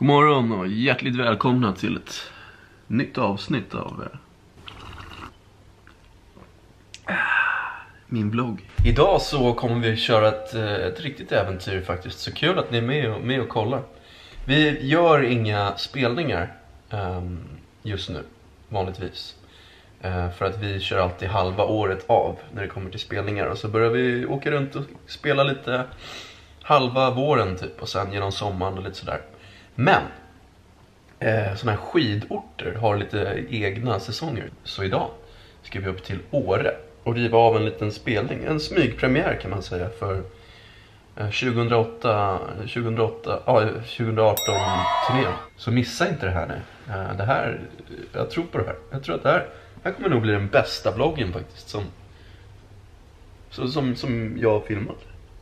God morgon och hjärtligt välkomna till ett nytt avsnitt av min vlogg. Idag så kommer vi köra ett riktigt äventyr faktiskt. Så kul att ni är med och kollar. Vi gör inga spelningar just nu, vanligtvis. För att vi kör alltid halva året av när det kommer till spelningar. Och så börjar vi åka runt och spela lite halva våren typ. Och sen genom sommaren och lite sådär. Men sådana här skidorter har lite egna säsonger. Så idag ska vi upp till Åre och riva av en liten spelning. En smygpremiär kan man säga för 2018-turnén. Så missa inte det här nu. Det här, jag tror på det här. Jag tror att det här kommer nog bli den bästa vloggen faktiskt som jag har filmat.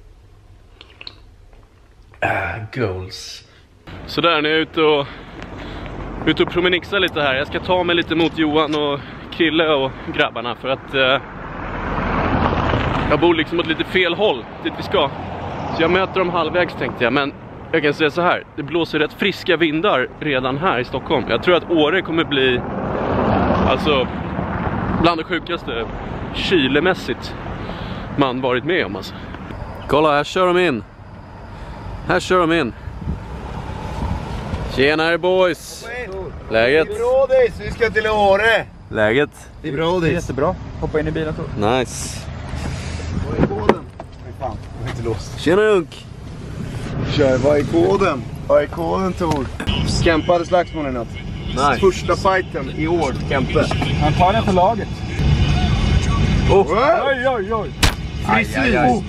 Goals. Så där, nu är jag ute och promenixar lite här. Jag ska ta mig lite mot Johan och Krille och grabbarna för att jag bor liksom åt lite fel håll dit vi ska. Så jag möter dem halvvägs tänkte jag, men jag kan säga så här, det blåser rätt friska vindar redan här i Stockholm. Jag tror att Åre kommer bli alltså bland det sjukaste kylemässigt man varit med om alltså. Kolla, här kör de in. Här kör de in. Tjenare boys. Läget? Det är bra dig, så vi ska till Åre. Läget? Det är bra dig. Jättebra. Hoppa in i bilen Tor. Nice. Vad är koden? Nej fan, jag är inte låst. Tjena Unk. Kör, vad är koden? Vad är koden Tor? Kempe hade slagsmål i natt. Nice. Första fighten i år, Kempe. Han tar den för laget. Oj, oj, oj. Frisyr.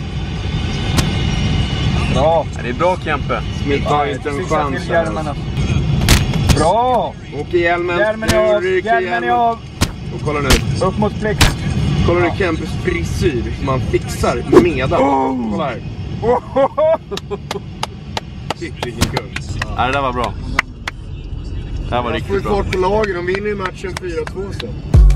Bra. Det är bra Kempe. Smitt har inte en chans. Bra. Åk i hjälmen. Hjälmen är av. Hjälmen är av. Och kolla nu. Upp mot plex. Kolla nu Kempes frisyr som man fixar medan. Kolla här. Shit, vilken kung. Ja, det där var bra. Det här var Jag riktigt får bra. fart på lagen, de vinner ju matchen 4-2 sen.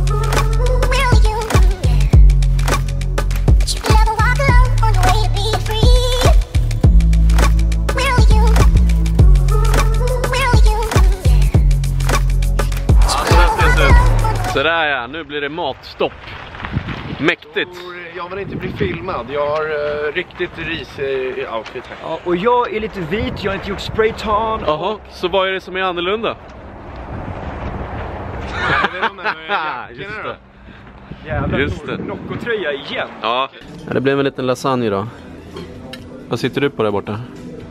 Sådär ja, nu blir det matstopp. Mäktigt. Jag vill inte bli filmad, jag har riktigt risig outfit här. Ja, och jag är lite vit, jag har inte gjort spraytan. Jaha, så vad är det som är annorlunda? Just det. Jävlar, Just det. Nocco-tröja igen. Ja, det blev en liten lasagne idag. Vad sitter du på där borta?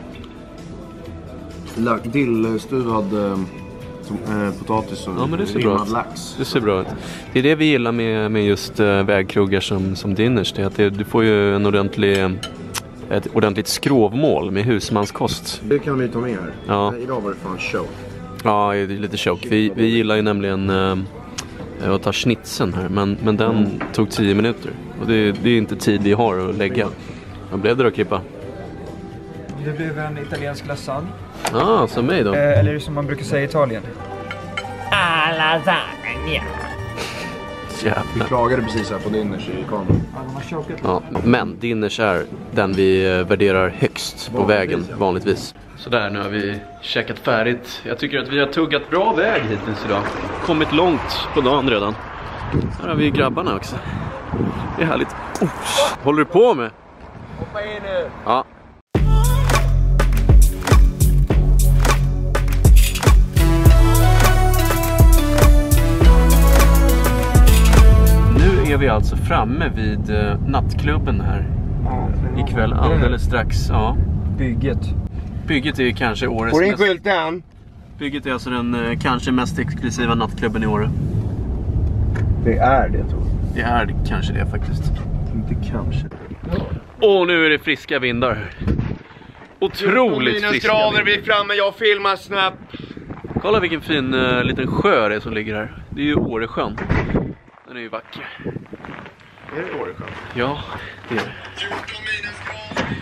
Dillstuvad potatis och Ja, men det ser bra ut. lax. Det ser bra ut. Det är det vi gillar med just vägkroggar som Dinners. Det är att du får ju ett ordentligt skrovmål med husmanskost. Det kan vi ta med här. Ja. Idag var det fan show. Ja, det är lite chock. Vi gillar ju nämligen att ta schnitzeln här. Men den tog 10 minuter. Och det är inte tid vi har att lägga. Vad blev det då, Kippa? Det blev en italiensk lasagne. Ja, som mig då. Eller som man brukar säga i Italien. Lasagne. Vi Jävlar. klagade precis här på Dinners i kameran. Ja, de har chokat. Ja, men Dinners är den vi värderar högst på vägen vanligtvis. Sådär, nu har vi käkat färdigt. Jag tycker att vi har tuggat bra väg hittills idag. Kommit långt på dagen redan. Här har vi grabbarna också. Det är härligt. Håller du på med? Hoppa in nu! Ja. Nu är vi alltså framme vid nattklubben här. Ikväll alldeles strax. Ja. Bygget är ju kanske årets Får in mest... skylten! Bygget är alltså den kanske mest exklusiva nattklubben i Åre. Det är det tror jag. Det är kanske det faktiskt. Inte kanske. Och nu är det friska vindar. Otroligt friska grader, vi vindar. är framme, jag filmar snabbt. Kolla vilken fin liten sjö det är som ligger här. Det är ju Åresjön. Den är ju vacker. Är det Åresjön? Ja, det är det. 14 minusgrader.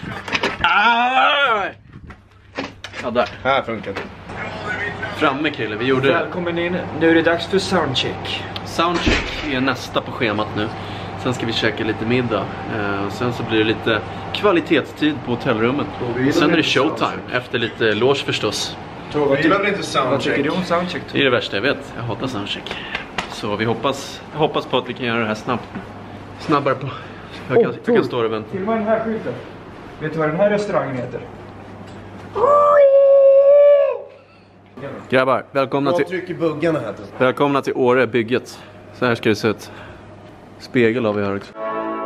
Ja, där. Här funkar det. Framme Krille, vi gjorde det. Välkommen in. Nu är det dags för soundcheck. Soundcheck är nästa på schemat nu. Sen ska vi käka lite middag. Sen så blir det lite kvalitetstid på hotellrummet. Sen är det showtime efter lite loge förstås. Jag gillar inte Vad soundcheck. tycker du om soundcheck? Det är det värsta jag vet. Jag hatar soundcheck. Så vi hoppas på att vi kan göra det här snabbt. Snabbare på. Jag kan stå och vänta. Filma den här skylten. Vet du vad den här restaurangen heter? Grabbar, Jag trycker buggarna här. välkomna till Åre, bygget. Så här ska det se ut. Spegel har vi här också.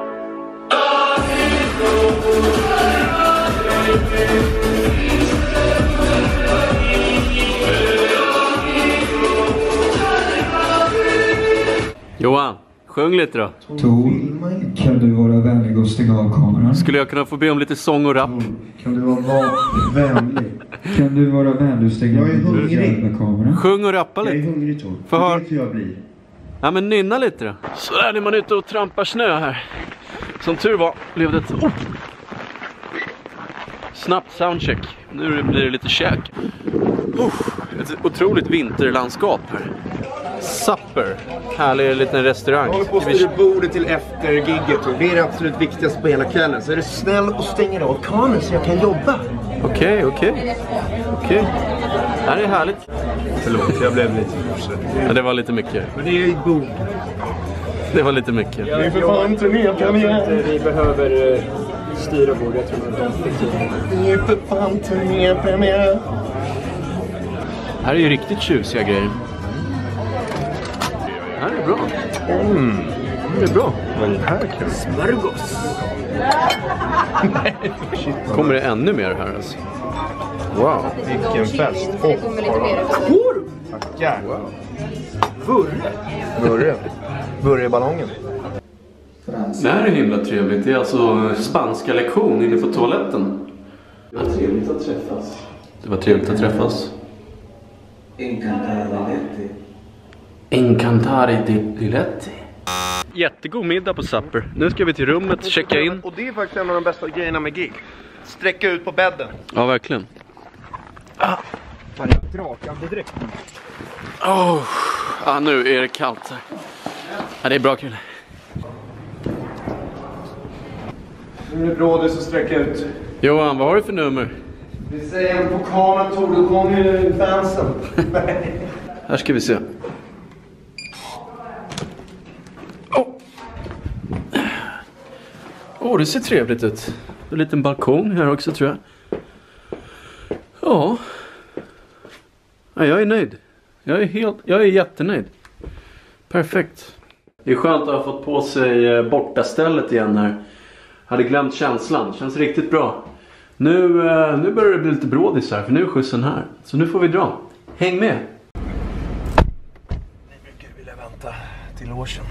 Johan, sjung lite då. Tor, kan du vara vänlig och stänga av kameran? Skulle jag kunna få be om lite sång och rap? Kan du vara vänlig? Kan du vara vänlig och stänga Jag är hungrig. av kameran? Sjung och rappa Jag är lite. hungrig, Tor. Få höra. Det vet hur jag blir. Ja, men nynna lite då. Så är det, man ute och trampar snö här. Som tur var blev det ett snabbt soundcheck. Nu blir det lite käk. Ett otroligt vinterlandskap här. Supper. Härlig liten restaurang. Jag håller på att styra bordet till efter gigget, Tor. Det är det absolut viktigaste på hela kvällen. Så är det snäll och stänger av kameran så jag kan jobba. Okej. Det här är härligt. Förlåt, jag blev lite morse. Ja, det var lite mycket. Men det är ju bord. Det var lite mycket. Det är för fan turnépremiär. Vi behöver styra bordet. Jag tror att de fick tid. Det är för fan turnépremiär. Det här är ju riktigt tjusiga grejer. Det här är bra. Det är bra. Vad är det här kul? Smörgås. Kommer det ännu mer här alltså? Wow. Vilken fest. Tackar. Burre i ballongen. Det här är himla trevligt. Det är alltså spanska lektion inne på toaletten. Det var trevligt att träffas. Det var trevligt att träffas. Encantare di letti. Jättegod middag på Supper. Nu ska vi till rummet, checka in. Och det är faktiskt en av de bästa grejerna med gig. Sträcka ut på bädden. Ja, verkligen. Fan, jag drakande direkt. Nu är det kallt här. Ja, det är bra kul. Nu är det bra det så sträcka ut. Johan, vad har du för nummer? Vi säger en på kameran, Tor. Du kommer ju fansen. Här ska vi se. Det ser trevligt ut. En liten balkong här också, tror jag. Ja, jag är nöjd. Jag är jättenöjd. Perfekt. Det är skönt att ha fått på sig bortastället igen här. Hade glömt känslan. Känns riktigt bra. Nu börjar det bli lite brådis här, för nu är skjutsen här. Så nu får vi dra. Häng med! Ni brukar vilja vänta till logen.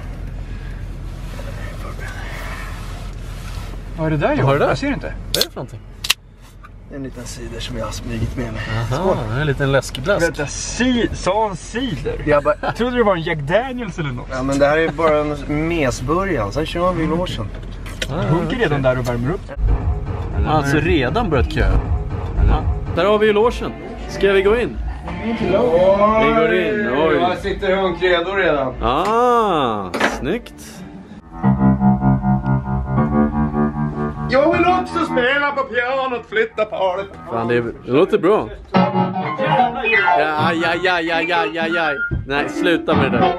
Vad är det där, Johan? Vad är det där? Jag ser inte. Vad är det för någonting? En liten cider som jag har smugit med mig. Aha, en liten läskbläsk. Vänta, sa han cider? Jag trodde det var en Jack Daniels eller något. Ja, men det här är bara en mesbörjan. Sen kör vi logen. Hunk är redan där och värmer upp. Alltså redan börjat kö. Ja. Där har vi ju logen. Ska vi gå in? Vi går in. Oj. Jag sitter hunk redo redan. Snyggt. Jag vill också spela på pianot, flytta paret. Fan, det låter bra. Ja. Nej, sluta med det där.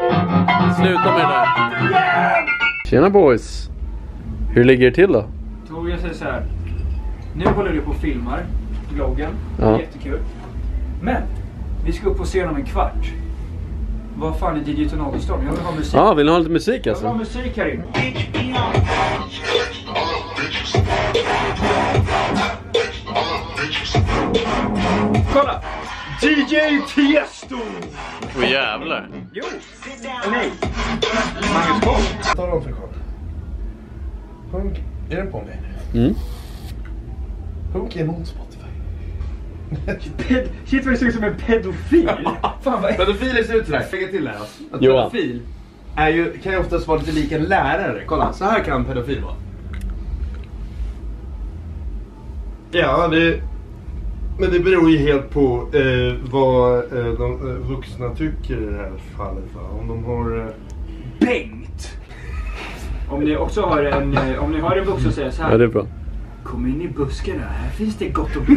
Tjena boys. Hur ligger det till då? Tor, jag säger så här. Nu håller du på och filmar vloggen. Ja. Jättekul. Men vi ska upp på scen om en kvart. Vad fan är DJ Tonalstorm? Jag vill ha musik. Vill ni ha lite musik Jag vill ha alltså? musik här inne. Kolla! DJ Tiesto! Åh jävlar. Jo! Nej! Magnus Koll. Ta dem för kort. Hunk, är den på mig nu? Mm. Hunk är emot Spotify. Shit vad det ser ut som en pedofil. Fan vad... Pedofiler ser ut sådär. Lägga till här alltså. Att Johan. pedofil kan ju oftast vara lite lik en lärare. Kolla, så här kan en pedofil vara. Ja, men det beror ju helt på vad de vuxna tycker i det här fallet. Om de har... Bengt! Om ni också har en vuxen säger så här. Ja, det är bra. Kom in i buskarna, här finns det gott och bra.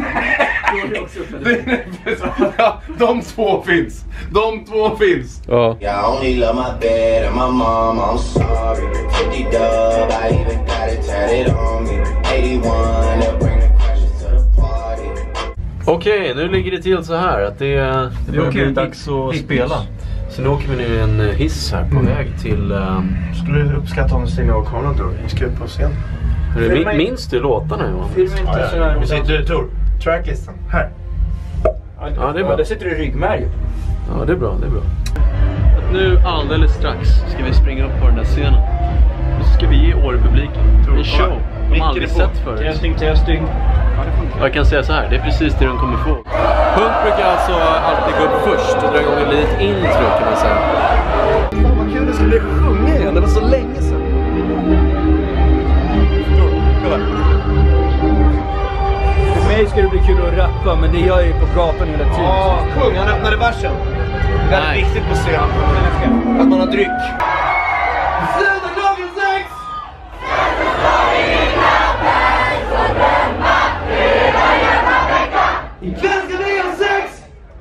Ja, de två finns. Ja. Yeah, I only love my bed and my mom, I'm sorry. 50 dub, I even got it tatted on me. 81, they'll bring the crashes to the party. Okej, nu ligger det till så här att det börjar bli dags att spela. Så nu åker vi ner i en hiss här på väg till... Skulle du uppskatta om du stänger av kameran då? Vi ska upp på scen. Minns du låtarna, Johan? Vi sitter i tracklistan. Här. Ja, det är bra. Där sitter du i ryggmärgen. Ja, det är bra, det är bra. Att nu alldeles strax ska vi springa upp på den där scenen. Och så ska vi ge Åre-publiken en show de aldrig sett förut. Testing. Jag kan säga så här, det är precis det de kommer få. Hunk brukar alltså alltid gå upp först och dra igång ett litet intro, kan man säga. Fan vad kul det skulle bli sjunga igen, det var så länge sedan. Kolla. För mig ska det bli kul att rappa, men det gör jag ju på gatan hela tiden. Ja, sjung, han öppnade versen. Det är viktigt på scen. Att man har dryck. Ikväll ska vi ha sex!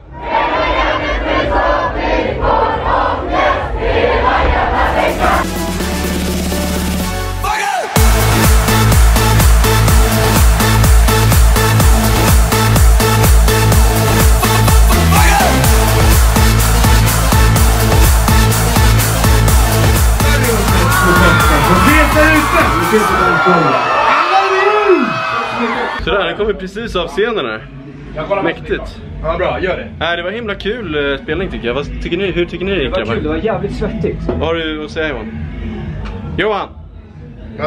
Sådär, den kommer precis av scenen här. Mäktigt. Ja, bra, gör det. Nej, det var himla kul spelning tycker jag. Hur tycker ni det Det gick, var kul, det var jävligt svettigt. Vad har du att säga, Johan? Johan! Ja.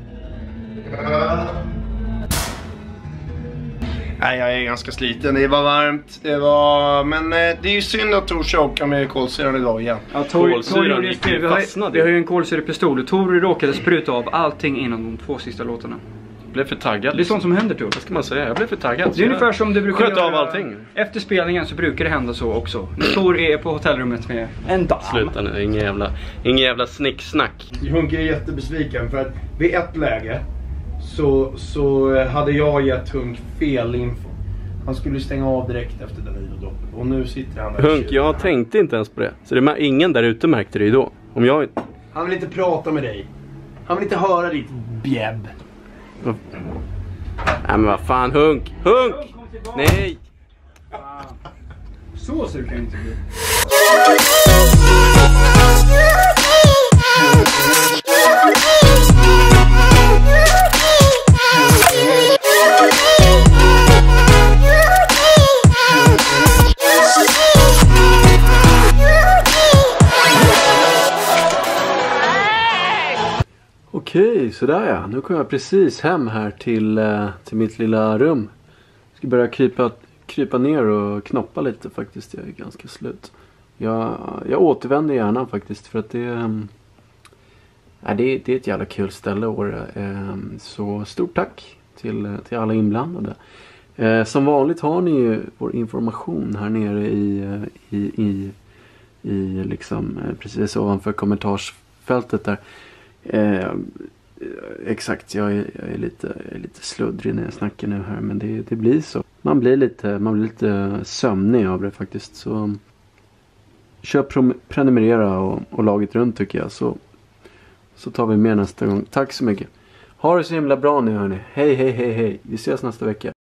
Nej, jag är ganska sliten. Det var varmt. Men det är ju synd att Tor chokar med kolsyran idag igen. Ja, Kolsyran gick ju fastnade. Vi har ju en kolsyrepistol och Tor råkade spruta av allting innan de 2 sista låtarna. Jag blev för taggad. Det är sånt som händer, Tor. Vad ska man säga? Jag blev för taggad. Det är ungefär som det brukar sköta av allting. Efter spelningen så brukar det hända så också. När Tor är på hotellrummet med en dam. Sluta nu, ingen jävla snicksnack. Hunk är jättebesviken för att vid ett läge så hade jag gett Hunk fel info. Han skulle stänga av direkt efter den idrottloppet. Och nu sitter han där. Hunk, jag tänkte inte ens på det. Så det ingen där ute märkte det ju då. Om jag... Han vill inte prata med dig. Han vill inte höra ditt bjäbb. Nej men vad fan, Hunk! Hunk! Nej! Så ser det kan inte bli. Okej, sådär ja. Nu kommer jag precis hem här till mitt lilla rum. Jag ska börja krypa ner och knoppa lite faktiskt. Jag är ganska slut. Jag återvänder gärna faktiskt för att det är ett jävla kul ställe Åre. Så stort tack till alla inblandade. Som vanligt har ni ju vår information här nere i liksom precis ovanför kommentarsfältet där. Exakt, jag är lite sluddrig när jag snackar nu här, men det blir så. Man blir lite sömnig av det faktiskt. Så köp, prenumerera och laget runt tycker jag, så tar vi med nästa gång. Tack så mycket. Ha det så himla bra nu hörni. Hej. Vi ses nästa vecka.